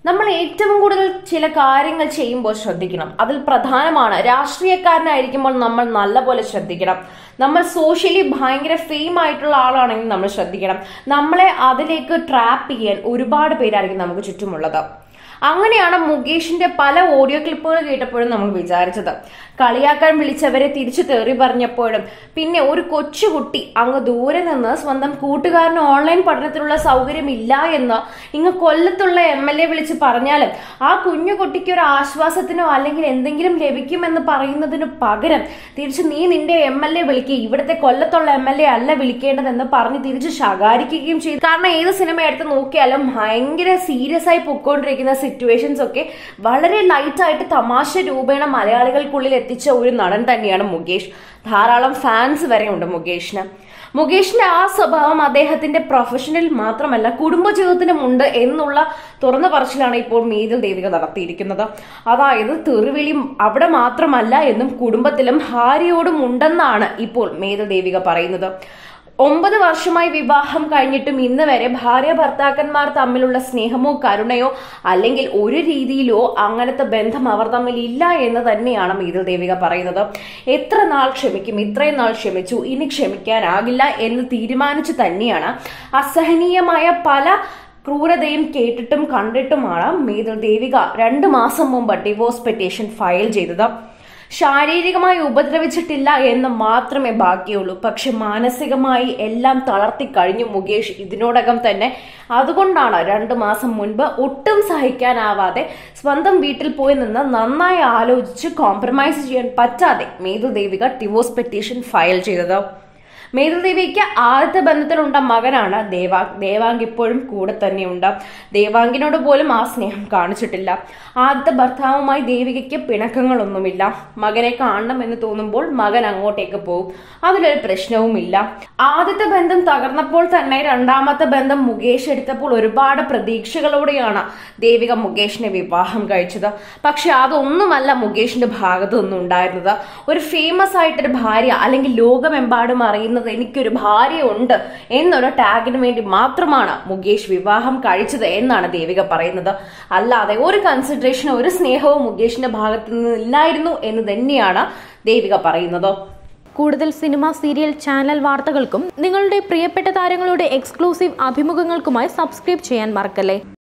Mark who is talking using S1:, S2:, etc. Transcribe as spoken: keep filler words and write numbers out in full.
S1: നമ്മൾ ഏറ്റവും കൂടുതൽ ചില കാര്യങ്ങൾ ചെയ്യുമ്പോൾ ശ്രദ്ധിക്കണം. അതിൽ പ്രധാനമാണ് രാഷ്ട്രീയക്കാരനായിരിക്കുമ്പോൾ നമ്മൾ നല്ലപോലെ ശ്രദ്ധിക്കണം. നമ്മൾ സോഷ്യലി ഭയങ്കര ഫെയിം ആയിട്ടുള്ള ആളാണെങ്കിൽ നമ്മൾ ശ്രദ്ധിക്കണം. നമ്മളെ അതിലേക്ക് ട്രാപ്പ് ചെയ്യാൻ ഒരുപാട് പേരായിരിക്കും നമുക്ക് ചുറ്റുമുള്ളത്. അങ്ങനെയാണ് മുകേഷിന്റെ പല ഓഡിയോ ക്ലിപ്പുകൾ കേട്ടപ്പോഴും നമ്മൾ വിചാരിച്ചത്. കളിയാക്കാൻ വിളിച്ചവരെ തിരിച്ചു തെറി പറഞ്ഞപ്പോഴും പിന്നെ ഒരു കൊച്ചുകുട്ടി അങ്ങ് ദൂരെ നിന്ന് സ്വന്തം കൂട്ടുകാരന് ഓൺലൈൻ പഠനത്തിനുള്ള സൗകര്യം ഇല്ല എന്ന് ഇങ്ങ് കൊല്ലത്തുള്ള എം എൽ എ വിളിച്ച് പറഞ്ഞാലും ആ കുഞ്ഞു കുട്ടിക്ക് ഒരു ആശ്വാസത്തിനോ അല്ലെങ്കിൽ എന്തെങ്കിലും ലഭിക്കുമെന്ന് പറയുന്നതിന് പകരം തിരിച്ച് നീ നിന്റെ എം എൽ എ വിളിക്കുക, ഇവിടുത്തെ കൊല്ലത്തുള്ള എം എൽ എ അല്ല വിളിക്കേണ്ടതെന്ന് പറഞ്ഞ് തിരിച്ച് ശകാരിക്കുകയും ചെയ്തു. കാരണം ഏത് സിനിമ എടുത്ത് നോക്കിയാലും ഭയങ്കര സീരിയസ് ആയി പൊയ്ക്കൊണ്ടിരിക്കുന്ന സിറ്റുവേഷൻസ് ഒക്കെ വളരെ ലൈറ്റ് ആയിട്ട് തമാശ രൂപേണ മലയാളികൾക്കുള്ളിൽ എത്തിച്ച ഒരു നടൻ തന്നെയാണ് മുകേഷ്. ധാരാളം ഫാൻസ് വരെ ഉണ്ട് മുകേഷിന്. മുകേഷിന്റെ ആ സ്വഭാവം അദ്ദേഹത്തിന്റെ പ്രൊഫഷനിൽ മാത്രമല്ല കുടുംബജീവിതത്തിലും ഉണ്ട് എന്നുള്ള തുറന്നു പറച്ചിലാണ് ഇപ്പോൾ മേതിൽ ദേവിക നടത്തിയിരിക്കുന്നത്. അതായത് തെറിവിളി അവിടെ മാത്രമല്ല എന്നും കുടുംബത്തിലും ഭാര്യയോടും ഉണ്ടെന്നാണ് ഇപ്പോൾ മേതിൽ ദേവിക പറയുന്നത്. ഒമ്പത് വർഷമായി വിവാഹം കഴിഞ്ഞിട്ടും ഇന്ന് വരെ ഭാര്യ ഭർത്താക്കന്മാർ തമ്മിലുള്ള സ്നേഹമോ കരുണയോ അല്ലെങ്കിൽ ഒരു രീതിയിലോ അങ്ങനത്തെ ബന്ധം അവർ തമ്മിൽ ഇല്ല എന്ന് തന്നെയാണ് മേതിൽ ദേവിക പറയുന്നത്. എത്ര നാൾ ക്ഷമിക്കും, ഇത്രയും നാൾ ക്ഷമിച്ചു, ഇനി ക്ഷമിക്കാനാകില്ല എന്ന് തീരുമാനിച്ചു തന്നെയാണ് അസഹനീയമായ പല ക്രൂരതയും കേട്ടിട്ടും കണ്ടിട്ടുമാണ് മേതിൽ ദേവിക രണ്ടു മാസം മുമ്പ് ഡിവോഴ്സ് പെറ്റീഷൻ ഫയൽ ചെയ്തത്. ശാരീരികമായി ഉപദ്രവിച്ചിട്ടില്ല എന്ന് മാത്രമേ ബാക്കിയുള്ളൂ. പക്ഷെ മാനസികമായി എല്ലാം തളർത്തി കഴിഞ്ഞു മുകേഷ് ഇതിനോടകം തന്നെ. അതുകൊണ്ടാണ് രണ്ടു മാസം മുൻപ് ഒട്ടും സഹിക്കാനാവാതെ സ്വന്തം വീട്ടിൽ പോയി നിന്ന് നന്നായി ആലോചിച്ച് കോംപ്രമൈസ് ചെയ്യാൻ പറ്റാതെ Methil Devika divorce petition file ചെയ്തത്. മേതിൽ ദേവിക്ക് ആദ്യത്തെ ബന്ധത്തിലുണ്ട മകനാണ് ദേവാങ്. ദേവാങ് ഇപ്പോഴും കൂടെ തന്നെയുണ്ട്. ദേവാങ്കിനോട് പോലും ആ സ്നേഹം കാണിച്ചിട്ടില്ല. ആദ്യത്തെ ഭർത്താവുമായി ദേവികയ്ക്ക് പിണക്കങ്ങളൊന്നുമില്ല. മകനെ കാണണം എന്ന് തോന്നുമ്പോൾ മകൻ അങ്ങോട്ടേക്ക് പോകും, അതിലൊരു പ്രശ്നവുമില്ല. ആദ്യത്തെ ബന്ധം തകർന്നപ്പോൾ തന്നെ രണ്ടാമത്തെ ബന്ധം മുകേഷ് എടുത്തപ്പോൾ ഒരുപാട് പ്രതീക്ഷകളോടെയാണ് ദേവിക മുകേഷിനെ വിവാഹം കഴിച്ചത്. പക്ഷെ അതൊന്നുമല്ല മുകേഷിന്റെ ഭാഗത്തു നിന്നും ഉണ്ടായിരുന്നത്. ഒരു ഫേമസ് ആയിട്ടൊരു ഭാര്യ അല്ലെങ്കിൽ ലോകമെമ്പാടും അറിയുന്നത് എനിക്കൊരു ഭാര്യ ഉണ്ട് എന്നൊരു ടാഗിന് വേണ്ടി മാത്രമാണ് മുകേഷ് വിവാഹം കഴിച്ചത് എന്നാണ് ദേവിക പറയുന്നത്. അല്ലാതെ ഒരു കൺസിഡറേഷനോ ഒരു സ്നേഹവും മുകേഷിന്റെ ഭാഗത്തു നിന്ന് ഇല്ലായിരുന്നു എന്ന് തന്നെയാണ് ദേവിക പറയുന്നത്.
S2: കൂടുതൽ സിനിമ, സീരിയൽ, ചാനൽ വാർത്തകൾക്കും നിങ്ങളുടെ പ്രിയപ്പെട്ട താരങ്ങളുടെ എക്സ്ക്ലൂസീവ് അഭിമുഖങ്ങൾക്കുമായി സബ്സ്ക്രൈബ് ചെയ്യാൻ മറക്കല്ലേ.